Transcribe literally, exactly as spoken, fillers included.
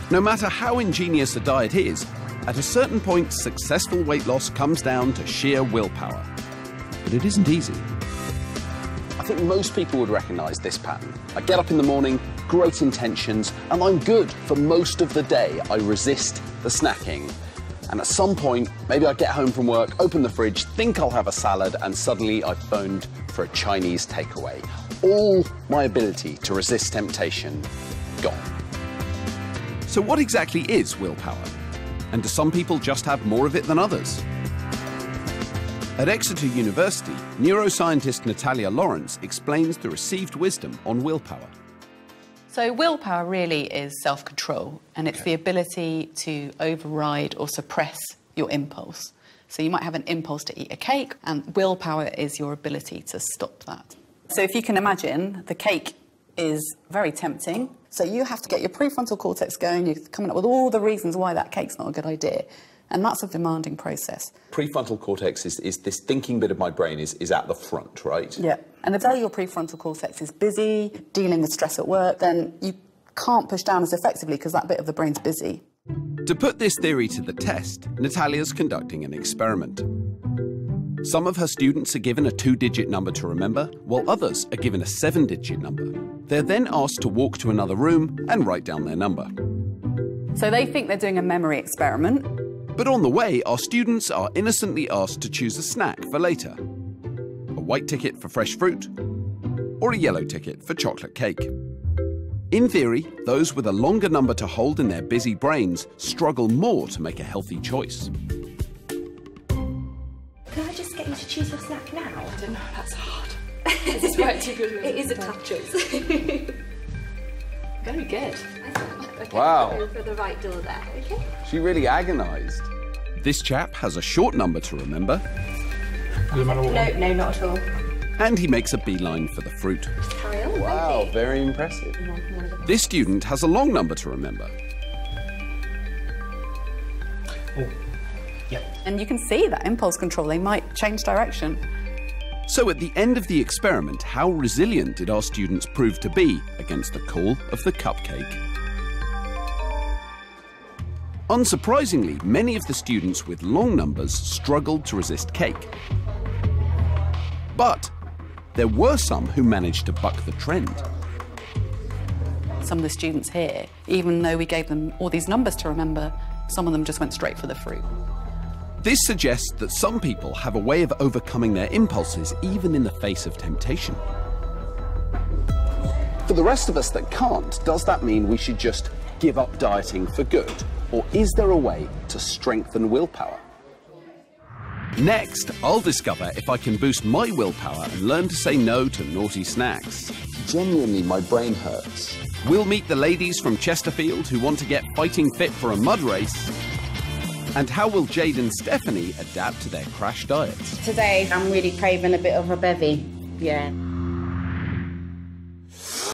No matter how ingenious a diet is, at a certain point, successful weight loss comes down to sheer willpower. But it isn't easy. I think most people would recognise this pattern. I get up in the morning, great intentions, and I'm good for most of the day. I resist the snacking. And at some point, maybe I get home from work, open the fridge, think I'll have a salad, and suddenly I've phoned for a Chinese takeaway. All my ability to resist temptation gone. So what exactly is willpower? And do some people just have more of it than others? At Exeter University, neuroscientist Natalia explains the received wisdom on willpower. So willpower really is self-control, and it's the ability to override or suppress your impulse. So you might have an impulse to eat a cake, and willpower is your ability to stop that. So if you can imagine, the cake is very tempting, so you have to get your prefrontal cortex going, you're coming up with all the reasons why that cake's not a good idea. And that's a demanding process. Prefrontal cortex is, is this thinking bit of my brain is, is at the front, right? Yeah. And if your prefrontal cortex is busy, dealing with stress at work, then you can't push down as effectively because that bit of the brain's busy. To put this theory to the test, Natalia's conducting an experiment. Some of her students are given a two-digit number to remember, while others are given a seven-digit number. They're then asked to walk to another room and write down their number. So they think they're doing a memory experiment. But on the way, our students are innocently asked to choose a snack for later. A white ticket for fresh fruit, or a yellow ticket for chocolate cake. In theory, those with a longer number to hold in their busy brains struggle more to make a healthy choice. Can I just get you to choose your snack now? I don't know, that's hard. Is this right too good? It is a tough choice. Very good. Okay, Wow. go for the right door there, okay? She really agonised. This chap has a short number to remember. No, no, not at all. And he makes a beeline for the fruit. Carry on, Wow, thank you. very impressive. This student has a long number to remember. Oh, yep. And you can see that impulse control, they might change direction. So at the end of the experiment, how resilient did our students prove to be against the call of the cupcake? Unsurprisingly, many of the students with long numbers struggled to resist cake. But there were some who managed to buck the trend. Some of the students here, even though we gave them all these numbers to remember, some of them just went straight for the fruit. This suggests that some people have a way of overcoming their impulses even in the face of temptation. For the rest of us that can't, does that mean we should just give up dieting for good? Or is there a way to strengthen willpower? Next, I'll discover if I can boost my willpower and learn to say no to naughty snacks. Genuinely, my brain hurts. We'll meet the ladies from Chesterfield who want to get fighting fit for a mud race. And how will Jade and Stephanie adapt to their crash diets? Today, I'm really craving a bit of a bevy, yeah.